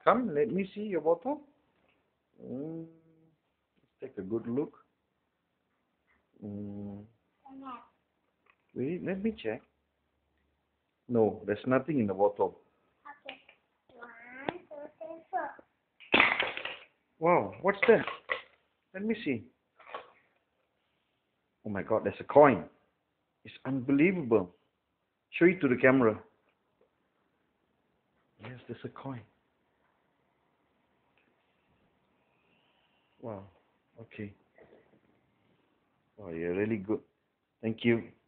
Come, let me see your bottle. Let's take a good look. Wait, let me check. No, there's nothing in the bottle. Okay. 1, 2, 3, 4. Wow, what's that? Let me see. Oh my God, there's a coin. It's unbelievable. Show it to the camera. Yes, there's a coin. Wow. Okay. Oh, you're really good. Thank you.